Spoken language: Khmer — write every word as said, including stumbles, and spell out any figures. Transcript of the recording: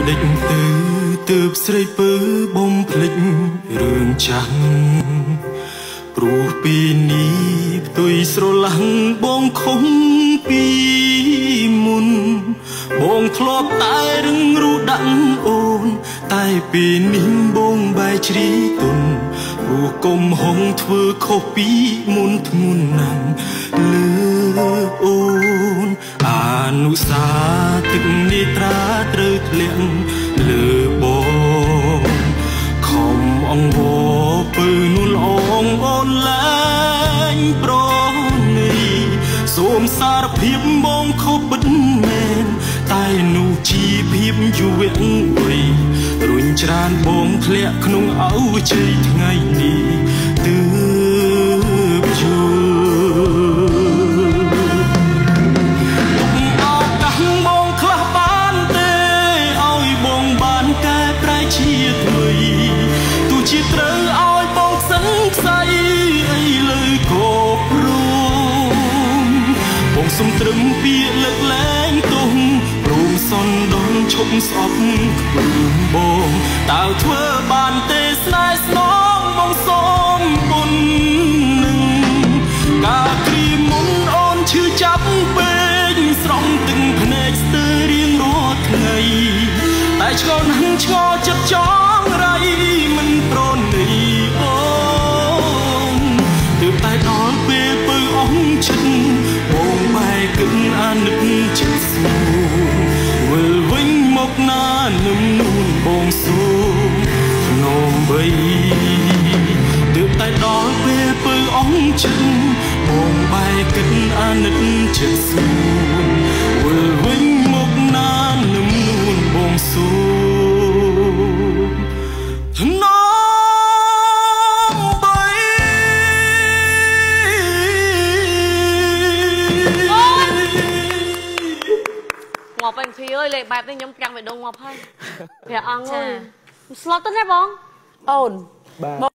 ដេចទៅទើបស្រីពើបំភ្លេចរឿងចាស់ព្រោះពីនេះផ្ទុយស្រឡះបងខំពីមុនបងធ្លាប់តែរឹងរូដាក់អូនតែពេលនេះបងបែកជ្រីទុនព្រោះកុំហងធ្វើខុសពីមុនធ្ងន់ណាស់លើអូនអនុសាទឹកនេត្រាត្រូវធ្លាក់លើបងខំអង្វរពើនោះល្អងអូនលែងប្រណីសូមសារភាពបងខុសពិតមែនតែនោះជាភាពយូរវែងវ័យរុញច្រានបងធ្លាក់ក្នុងអវជ័យថ្ងៃនេះទើបយល់ជាត្រូវឲ្យបងសឹងខ្សែអីលើកោព្រមបងសុំត្រឹមពាក្យលើកលែងទុំព្រមសន់ដងឈប់ស្អប់ព្រមបងតើធ្វើបានទេស្នេហ៍ស្នងបងសូមបុណ្យនឹងការគ្រាមុនអូនឈឺចាប់ពេកស្រង់ទឹកភ្នែកស្ទើររៀងរាល់ថ្ងៃតែឆ្ងល់នឹងឆ្ងល់ចិត្តចង់រៃមិនប្រណីអូនទើបតែដល់ពេលពើអស់ឈិនបងបែកគិតអានឹកចិត្តស្មូវិលវិញមកណានឹមនួនបងសូមភ្នំបីទើបតែដល់ពេលពើអស់ឈិនបងបែកគិតអានឹកចិត្តស្មូវិលវិញមកណានឹមនួនបងសូមNo ងាប់វិញភីអើយលេខបែបនេះខ្ញុំប្រាំងបេះដូងងាប់ហើយព្រះអង្គអើយស្លុតទៅណាបងអូន